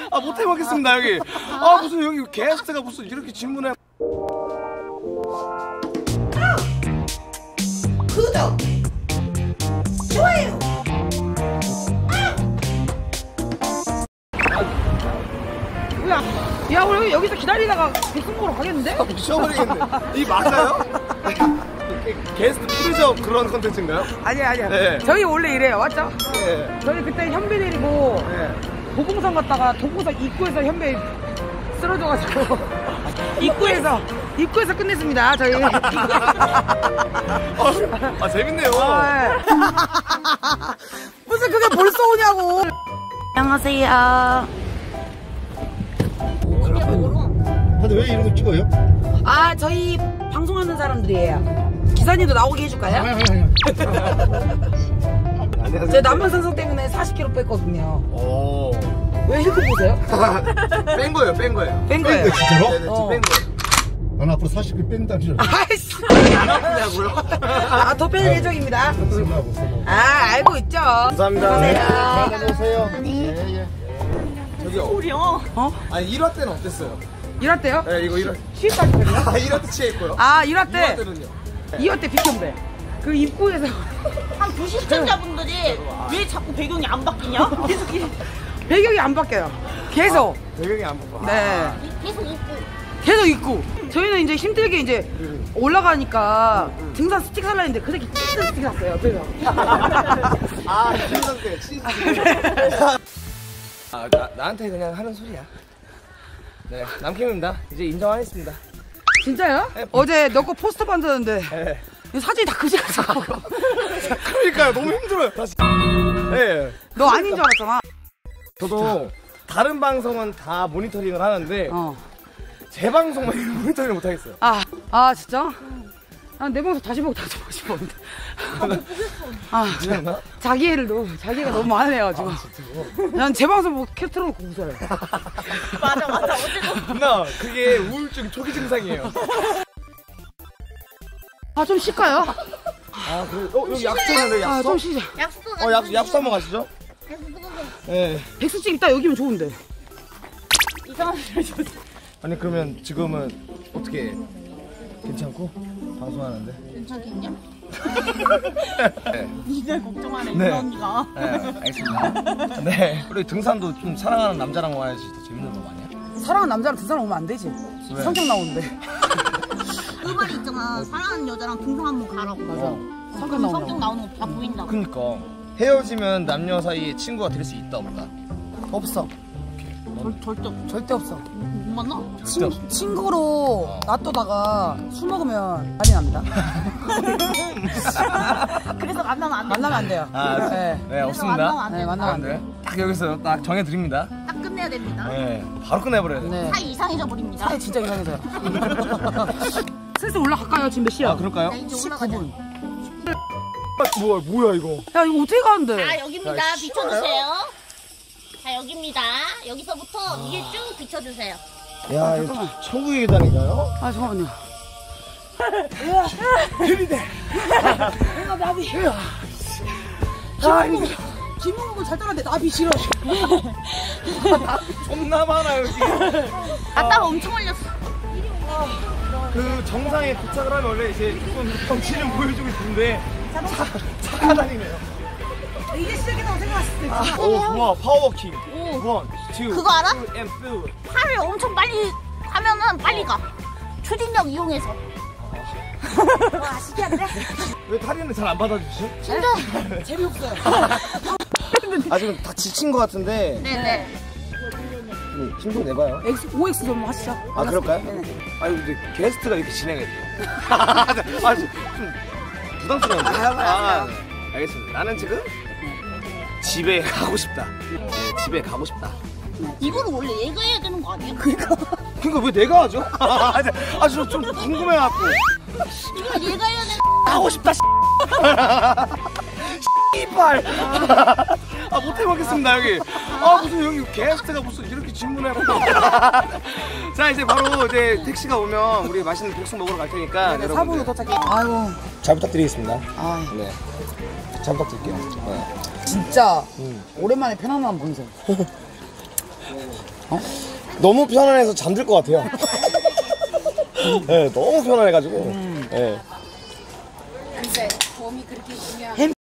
아, 못 해먹겠습니다, 여기. 아, 무슨 여기 게스트가 무슨 이렇게 질문해. 구독, 좋아요. 야, 우리 여기서 기다리다가 백승 보러 가겠는데? 미쳐버리겠네. 이 맞아요? 게스트 프리저 그런 컨텐츠인가요? 아니야. 네. 저희 원래 이래요, 맞죠? 네. 저희 그때 현배 내리고 네. 도봉산 갔다가 도봉산 입구에서 현배 쓰러져가지고 입구에서 끝냈습니다, 저희. 아, 재밌네요. 무슨 그게 벌써 오냐고. 안녕하세요. 근데 왜 이런 거 찍어요? 아, 저희 방송하는 사람들이에요. 기사님도 나오게 해줄까요? 제 남편선수 때문에 40kg 뺐거든요. 오. 왜 힐크 보세요? 뺀 거예요. 뺀 거예요. 진짜로? 네네, 지금 뺀 거예요. 난 앞으로 40kg 뺀다는 줄 알았어. 아이씨. 안 아프냐고요? 아, 더 뺄 예정입니다. 무슨 아, 알고 있죠. 감사합니다. 네, 안녕하세요. 예. 저기요. 우리요. 아니, 1화 때는 어땠어요? 1화 때요? 네, 이거 1화. 취입까지거든요? 아, 1화 때 취했고요. 아, 1화 2화 때. 때는요? 2화 때 비켰대. 그 입구에서. 한 90 시청자분들이 왜 자꾸 배경이 안 바뀌냐? 계속 배경이 안 바뀌어요. 계속. 배경이 안 바꿔. 네. 계속 웃고. 계속 입고. 저희는 이제 힘들게 이제 올라가니까 등산 스틱 살라 했는데 그 새끼 치즈 스틱 샀어요. 그래서. 아, 김성 때 치즈. 아, 나한테 그냥 하는 소리야. 네, 남캠입니다. 이제 인정하겠습니다. 진짜요? 네. 어제 너 거 포스터 만들었는데 네. 사진이 다 그지 같아. 그러니까요, 너무 힘들어요. 다시. 네. 너 아닌 줄 알았잖아. 저도 다른 방송은 다 모니터링을 하는데 제 방송만 모니터링을 못 하겠어요. 아 진짜? 난 내 방송 다시 보고 다시 보고 싶었는데. 미안하나? 자기가 너무 많아요 지금. 난 제 방송 보고 캡 틀어놓고 웃어요. 맞아. 어제도. 누나, 그게 우울증 초기 증상이에요. 아 좀 쉴까요? 아, 그래. 여기 약수하는데 약수? 아 좀 쉬자. 약수 한번 가시죠. 네. 백수집 있다 여기면 좋은데. 이상한 소리 줬어. 아니, 그러면 지금은 어떻게 괜찮고 방송하는데? 괜찮겠냐? 네. 니들 걱정하네, 네. 이 언니가. 네, 알겠습니다. 네. 우리 등산도 좀 사랑하는 남자랑 와야지 더 재밌는 거 아니야? 사랑하는 남자랑 등산 오면 안 되지. 왜? 성격 나오는데. 그 말이 있잖아. 사랑하는 여자랑 등산 한번 가라고. 맞아. 성격 그럼 나오는 성격 거. 나오는 거 다 보인다고. 그니까 헤어지면 남녀 사이에 친구가 될 수 있다 없다? 없어. 절대 없어. 못 만나? 절대 없어. 친구로 놔두다가 술 먹으면 난리 납니다. 그래서 만나면 안 돼. 만나면 안 돼요. 아, 네. 네, 없습니다. 만나면 안 돼. 네, 만나면 안 돼요. 딱 여기서 딱 정해드립니다. 딱 끝내야 됩니다. 네, 바로 끝내버려야 돼. 네. 사이 이상해져 버립니다. 사이 진짜 이상해서요. 슬슬 올라갈까요? 지금 몇 시야? 아, 그럴까요? 네, 이제 올라가자. 19분. 뭐야 이거? 야 이거 어떻게 가는데? 자, 여기입니다. 비춰주세요. 자, 여기입니다. 여기서부터 위에 쭉 비춰주세요. 야, 이거 천국의 계단인가요? 아 잠깐만요. 내가 나비. 김문국 잘 따라는데 나비 싫어. 존나 많아 여기. 땀 엄청 흘렸어. 그 정상에 도착을 하면 원래 이제 조금 덩치를 보여주고 있는데 착하다니네요. 이게 시작이라고 생각했을 때. 오, 좋아. 파워워킹. 오. 원, 투, 그거 알아? and two. 팔을 엄청 빨리 하면은 빨리 가. 추진력 이용해서. 와, 신기한데? 왜 다리는 잘 안 받아주지? 진짜? 재미없어요. 아, 지금 다 지친 것 같은데. 네네. 힘 좀 내봐요. OX 좀 하시죠. 아, 그럴까요? 네네. 아니, 근데 게스트가 이렇게 진행해줘. 아, 좀 부담스러운데. 아, 네. 알겠습니다. 나는 지금 집에 가고 싶다. 네, 집에 가고 싶다. 이거를 원래 얘가 해야 되는 거 아니야? 그러니까 왜 내가 하죠? 아, 저 좀 궁금해갖고. 이걸 얘가 해야 되는 가고 싶다. 씨발. 아, 못 해먹겠습니다 여기. 아, 무슨 여기 게스트가 무슨 이렇게 질문해. 자, 이제 바로 이제 택시가 오면 우리 맛있는 복숭 먹으러 갈 테니까 네, 여러분들 4분으로 도착해. 아이고. 잘 부탁드리겠습니다. 아, 네, 잘 부탁드릴게요. 네. 진짜 오랜만에 편안한 방송. 너무 편안해서 잠들 것 같아요. 네, 너무 편안해가지고. 네. 햄